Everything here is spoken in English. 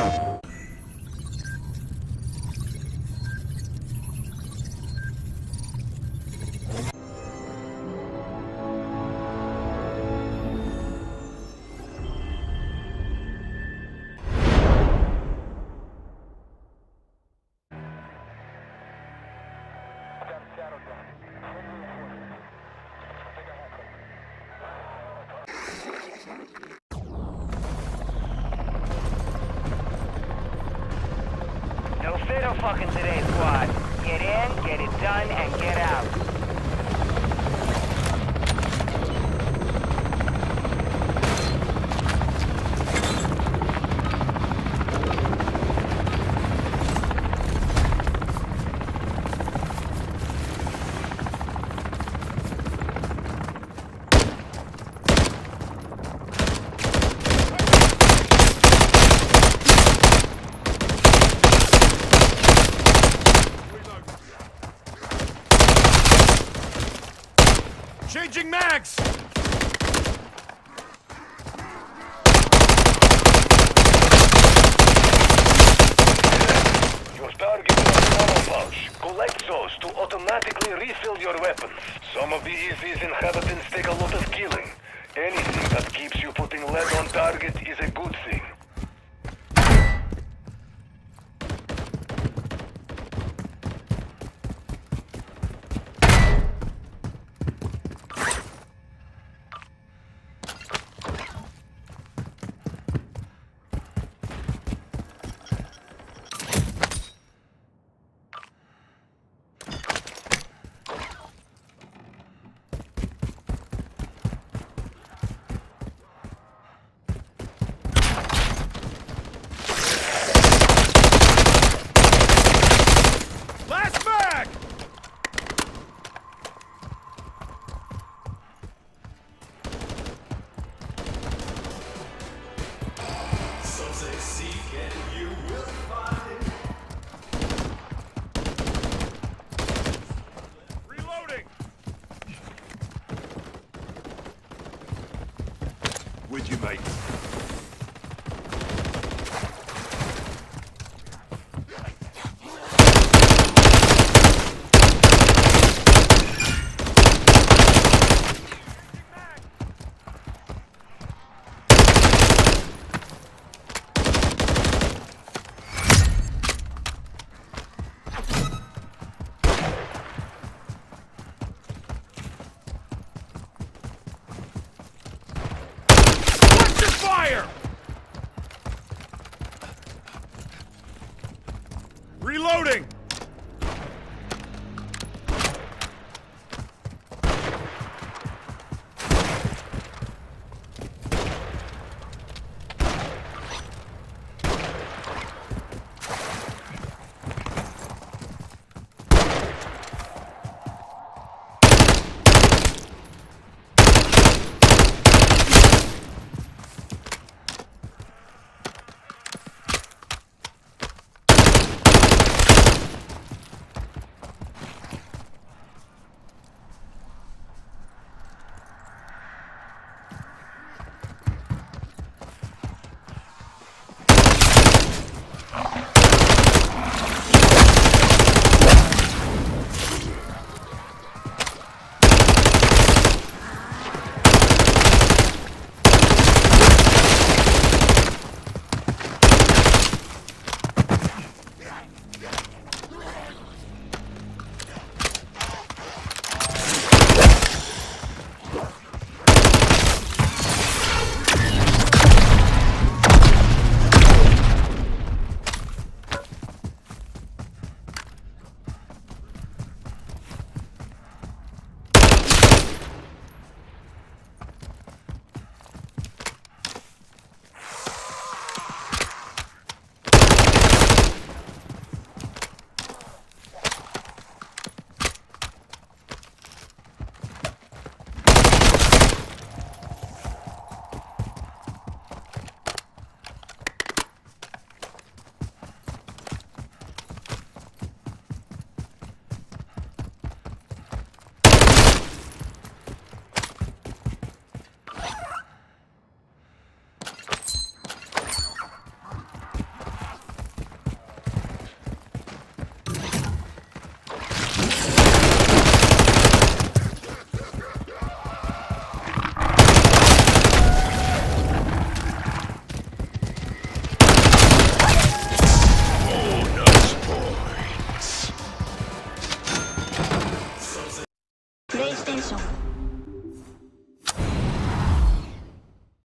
No fiddle fucking today, squad. Get in, get it done, and get out. Changing mags! Your target is a ammo pouch. Collect those to automatically refill your weapons. Some of the EZ's inhabitants take a lot of killing. Anything that keeps you putting lead on target is a good thing. With you, mate. Fire! Reloading! position.